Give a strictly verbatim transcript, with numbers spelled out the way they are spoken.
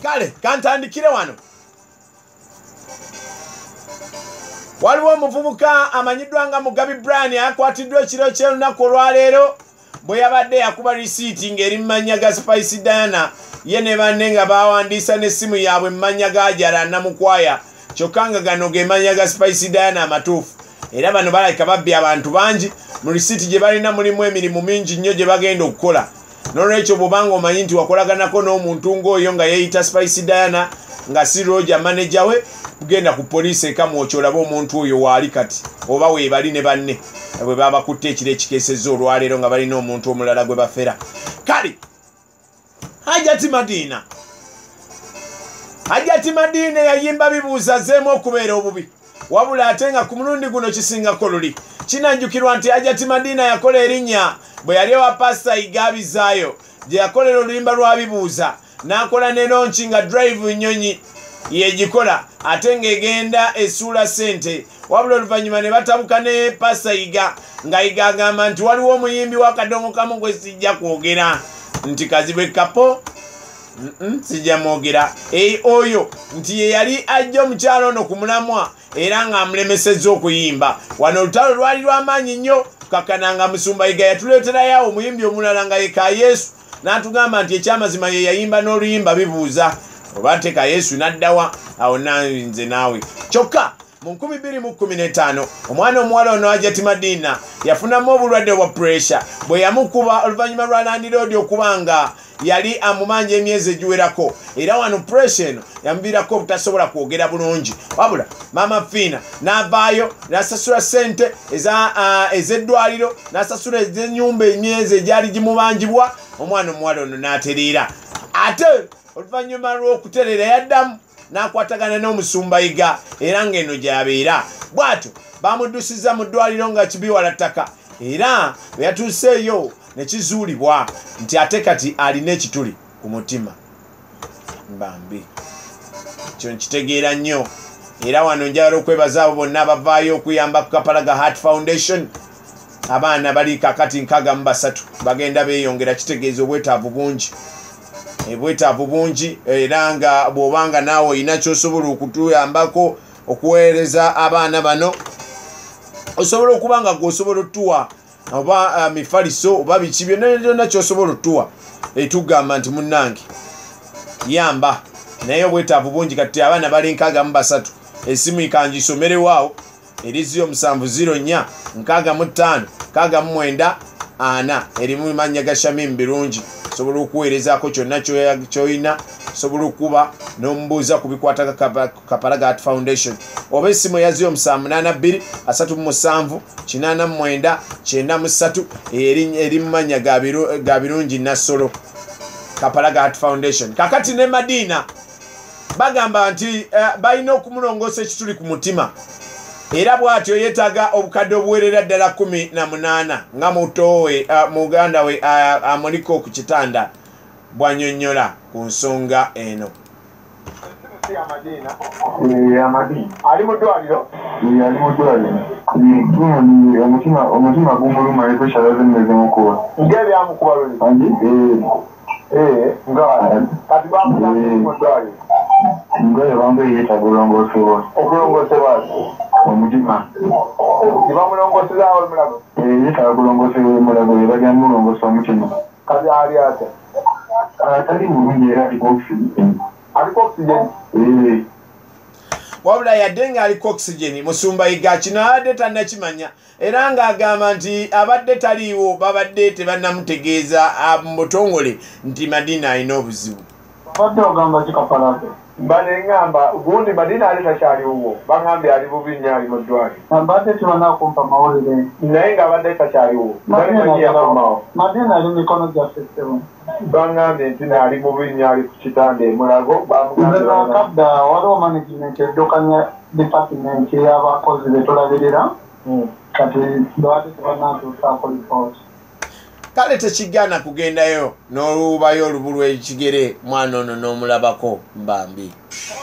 kale kantandikire wano. Waliwo omuvubuka amanyiddwa nga Mugabi Brian akwatiddwa ekiro ky'olunaku olwaleero bwe yabadde yakuba risiiti ng'eri mu mannya ga Spice Diana ye ne banne nga bawandiisa n'essimu yaabwe mu mannya ga Jara Namukwaya kyokka nga gano ge mannya ga Spice Diana amatuufu. Era bano balabika babbye abantu bangi mu risiiti gye balina mulimu emirimu mingi nnyo gye bagenda okukola. N'olwekyo bw'obanga omanyi nti wakolaganako n'omuntu ng'oyo nga yeeyita Spice Diana nga si Roger manager we, kugenda ku poliisi eka mw'okyolaba omuntu oyo waali kati oba weebali ne banne bwe baba bakutte ekiro ekikeesezza olwaleero nga balina omuntu omulala gwe bafera. Kale Hajati Madina Hajati Madina yayimba bibuuza zeemu okubeera obubi, wabula ate nga ku mulundi guno kisingako luli. Kinanjukirwa nti Hajati Madina yakola erinnya bwe yali ewa Pastor Igabizaayo gye yakolera oluyimba lwa bibuuza, n'akola ne launch nga Drive Nnyonyi yegikola ate ng'egenda esuula ssente, wabula oluvannyuma ne batabuka ne Pastor Iga nga Iga agamba nti waliwo omuyimbi w'akadongo kamu gwe sijja kwogera nti Kazibwe Kapo mm -mm, sijja mwogera eyi oyo nti ye yali ajja omukyalo ono ku mulamwa era ng'amulemesezza okuyimba. Wano olutalo lwali lw'amaanyi nnyo, kakananga Musumba Iga yatuleeterayo omuyimbi omulala nga ye Ka Yesu n'atugamba nti ekyamazima ye yayimba n'oluyimba bibuuza oba Teka Yesu n'addawa awo nanze naawe. Kyokka mu nkumi bbiri mu kkumi n'etaano omwana omuwala ono Hajati Madina yafunamu obulwadde bwa pressure bwe yamukuba oluvannyuma lwa Land Road okubanga yali amumanja emyezi egiwerako, era wano pressure eno yamuviirako obutasobola kwogera bulungi, wabula Mama Fina n'avaayo n'asasula ssente ez'eddwaliro uh, n'asasula ez'ennyumba emyezi egyali gimubanjibwa. Omwana omuwala ono n'atereera, ate oluvannyuma lw'okutereera yaddamu n'akwatagana n'Omusumba Iga era ng'eno gy'abeera. Bw'atyo bamuddusiza mu ddwaliro nga Kibiwala ttaka, era bwe yatuuseeyo ne kizuulibwa nti ate kati alina ekituli ku mutima. Mbambi kyo nkitegeera nnyo, era wano njagala okwebaza abo bonna abavaayo okuyamba ku Kapalaga Heart Foundation. Abaana bali kakati nkaga mu basatu bagenda beeyongera, kitegeeza obwetaavu bungi ebwetaavu bungi era nga bw'obanga naawe olina ky'osobola okutuyambako okuweereza abaana bano, osobola okuba nga gw'osobola otuwa oba uh, mifaliso oba biki byonna byonna ky'osobola otuwa etugamba nti munnange yamba. Naye obwetaavu bungi kati abaana bali nkaaga mu basatu. Essimu ikangisomerewaawo eri ziro musanvu ziro nnya nkaaga mu ttaano nkaaga mu mwenda ana erimu mannya ga Shamim Birungi. Sobola okuweerezaako kyonna ky'olina, sobola okuba n'omubuuza ku bikwata Kapalaga Heart Foundation oba essimu ya ziro musanvu munaana bbiri asatu mu musanvu kinaana mu mwenda kyenda mu ssatu eri mu mannya ga Birungi Nassolo Kapalaga Heart Foundation. Kakati ne Madina bagamba nti uh, balina okumulongoosa ekituli ku mutima, era bw'atyo yeetaaga obukadde obuwerera ddala kumi na munaana nga muto we uh, muganda we uh, amuliko ku kitanda bw'annyonnyola ku nsonga eno. Ali mu ddwaliro? Ali mu ddwaliro. Omutima gumuluma ne pressure zimeze mukuba. Ng'ebyamukuba luli? Anji? Eh, nga kati bamugambye mu ddwaliro? Ngoye bambe yeetaaga olongoosebwa. Okulongoosebwa omutima. Tibamulongooseza omulago? Eh, yeetaaga kulongoosebwa omulago era bagenda mulongoosa omutima. Kati ali ate? Atali bulungi era aliko oxygen. Aliko oxygen? Eh. Wabula yadde ng'aliko oxygen Musumba Iga kino abadde tannakimanya, era ng'agamba nti abadde taliiwo babadde tebannamutegeeza mu butongole nti Madina alina obuzibu. Badde ogamba ki Kapalaga? Bane ngamba gundi Madina ali takyaliwo, bangambye ali bubi nnyo ali mu ddwaliro. Abadde tebanakumpa mawulire. Naye ng'abadde takyaliwo. Madina ali mikono gyaffe ssebo. Bangambye nti ali bubi nnyo ali ku kitanda e Mulago. Kadda waliwo management eddukanya department y'abakozi be tulabirira. Kati lwaki tebanatuusaako lipooti. Kale tekigaana kugendayo n'olubayo olubu lw'ekigere mwana ono n'omulabako mbambi.